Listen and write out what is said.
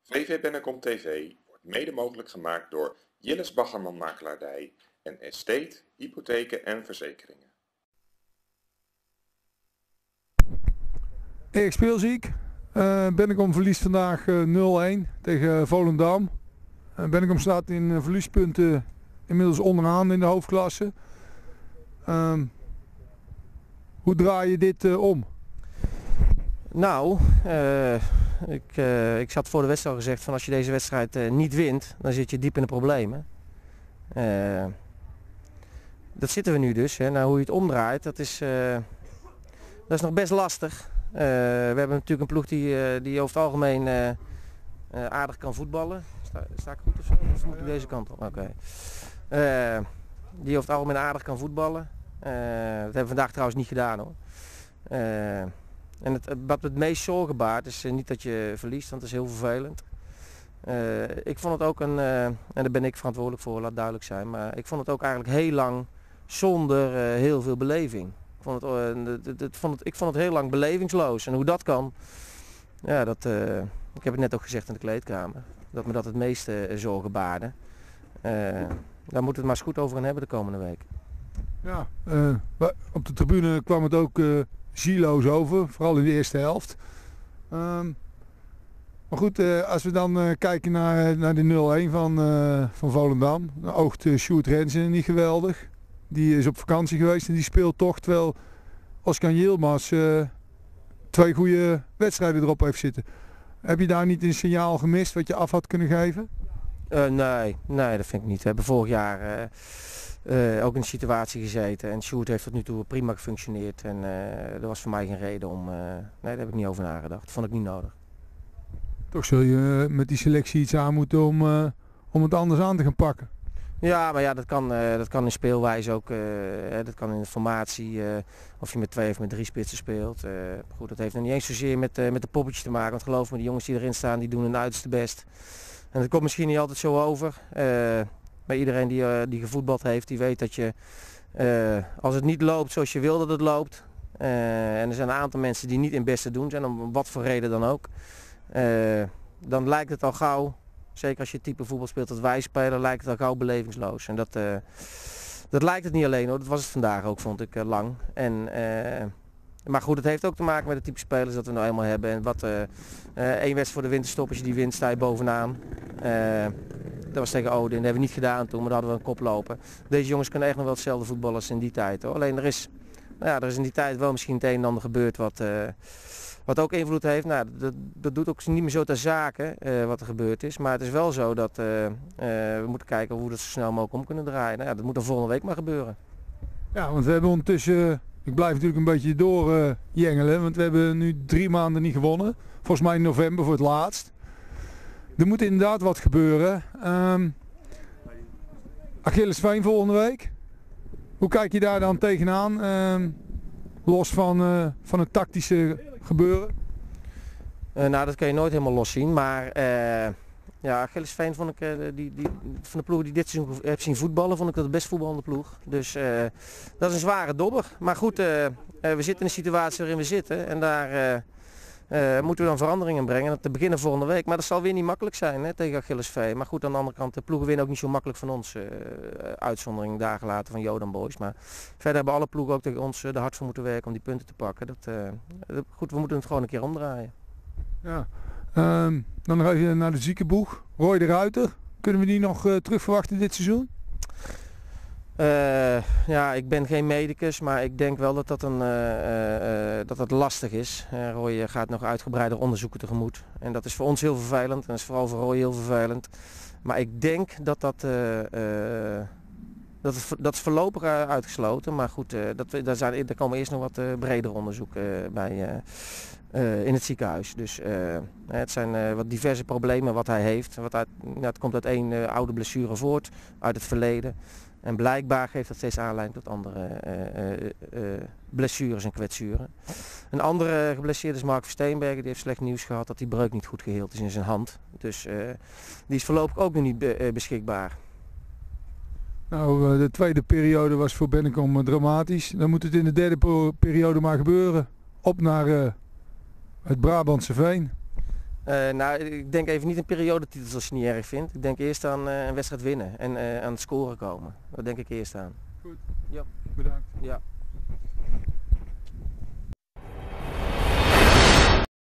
VV Bennekom TV wordt mede mogelijk gemaakt door Jilles Baggerman Makelaardij en Estate, Hypotheken en Verzekeringen. Erik Speelziek. Bennekom verliest vandaag 0-1 tegen Volendam. Bennekom staat in verliespunten inmiddels onderaan in de hoofdklasse. Hoe draai je dit om? Nou, ik had voor de wedstrijd al gezegd van als je deze wedstrijd niet wint, dan zit je diep in de problemen. Dat zitten we nu dus. Hè. Nou, hoe je het omdraait, dat is nog best lastig. We hebben natuurlijk een ploeg die over het algemeen aardig kan voetballen. Sta ik goed of zo? Of moet ik deze kant op? Oké. Die over het algemeen aardig kan voetballen. Dat hebben we vandaag trouwens niet gedaan hoor. En wat het meest zorgen baart is niet dat je verliest, want dat is heel vervelend. Ik vond het ook en daar ben ik verantwoordelijk voor, laat duidelijk zijn, maar ik vond het ook eigenlijk heel lang zonder heel veel beleving. Ik vond het heel lang belevingsloos en hoe dat kan, ja, ik heb het net ook gezegd in de kleedkamer, dat me dat het meeste zorgen baarde. Daar moeten we het maar eens goed over gaan hebben de komende week. Ja, op de tribune kwam het ook zieloos over, vooral in de eerste helft. Maar goed, als we dan kijken naar de 0-1 van Volendam, dan oogt Sjoerd Rensen niet geweldig. Die is op vakantie geweest en die speelt toch, terwijl Oscar Yilmaz 2 goede wedstrijden erop heeft zitten. Heb je daar niet een signaal gemist wat je af had kunnen geven? Nee, dat vind ik niet. We hebben vorig jaar ook in een situatie gezeten en Sjoerd heeft tot nu toe prima gefunctioneerd en er was voor mij geen reden om, nee, daar heb ik niet over nagedacht. Dat vond ik niet nodig. Toch zul je met die selectie iets aan moeten om het anders aan te gaan pakken. Ja, maar ja, dat kan in speelwijze ook, dat kan in de formatie, of je met 2 of met 3 spitsen speelt. Goed, dat heeft nog niet eens zozeer met de poppetjes te maken, want geloof me, de jongens die erin staan, die doen hun uiterste best. En dat komt misschien niet altijd zo over. Maar iedereen die gevoetbald heeft, die weet dat je, als het niet loopt zoals je wil dat het loopt, en er zijn een aantal mensen die niet in het beste doen zijn, om wat voor reden dan ook, dan lijkt het al gauw, zeker als je het type voetbal speelt dat wij spelen, lijkt het al gauw belevingsloos. En dat lijkt het niet alleen hoor, dat was het vandaag ook, vond ik lang. Maar goed, het heeft ook te maken met het type spelers dat we nou eenmaal hebben. En wat 1 wedstrijd voor de winterstop, als je die wint, sta je bovenaan. Dat was tegen Odin, dat hebben we niet gedaan toen, maar daar hadden we een kop lopen. Deze jongens kunnen echt nog wel hetzelfde voetballen als in die tijd hoor. Alleen er is in die tijd wel misschien het een en ander gebeurd wat ook invloed heeft. Nou, dat doet ook niet meer zo ter zake wat er gebeurd is. Maar het is wel zo dat we moeten kijken hoe we dat zo snel mogelijk om kunnen draaien. Nou, ja, dat moet dan volgende week maar gebeuren. Ja, want we hebben ondertussen, ik blijf natuurlijk een beetje doorjengelen, want we hebben nu 3 maanden niet gewonnen. Volgens mij in november voor het laatst. Er moet inderdaad wat gebeuren. Achillesveen volgende week. Hoe kijk je daar dan tegenaan? Los van het tactische gebeuren? Nou, dat kan je nooit helemaal los zien. Maar ja, Achillesveen vond ik, van de ploeg die dit seizoen heb zien voetballen, vond ik dat de best voetballende ploeg. Dus dat is een zware dobber. Maar goed, we zitten in een situatie waarin we zitten. En daar moeten we dan veranderingen brengen. Dat te beginnen volgende week. Maar dat zal weer niet makkelijk zijn hè, tegen Achillesveen. Maar goed, aan de andere kant, de ploegen winnen ook niet zo makkelijk van ons. Uitzondering daar gelaten van Jodan Boys. Maar verder hebben alle ploegen ook tegen ons er hard voor moeten werken om die punten te pakken. Goed, we moeten het gewoon een keer omdraaien. Ja. Dan nog even naar de ziekenboeg. Roy de Ruiter. Kunnen we die nog terug verwachten dit seizoen? Ja, ik ben geen medicus, maar ik denk wel dat lastig is. Roy gaat nog uitgebreider onderzoeken tegemoet. En dat is voor ons heel vervelend en dat is vooral voor Roy heel vervelend. Maar ik denk dat is voorlopig uitgesloten. Maar goed, daar komen eerst nog wat breder onderzoeken bij in het ziekenhuis. Dus het zijn wat diverse problemen wat hij heeft. Het komt uit 1 oude blessure voort uit het verleden. En blijkbaar geeft dat steeds aanleiding tot andere blessures en kwetsuren. Een andere geblesseerde is Mark Versteenbergen. Die heeft slecht nieuws gehad dat die breuk niet goed geheeld is in zijn hand. Dus die is voorlopig ook nog niet beschikbaar. Nou, de tweede periode was voor Bennekom dramatisch. Dan moet het in de derde periode maar gebeuren. Op naar het Brabantse Veen. Nou, ik denk even niet een periodetitels als je niet erg vindt. Ik denk eerst aan een wedstrijd winnen en aan het scoren komen. Dat denk ik eerst aan. Goed. Ja. Bedankt. Ja.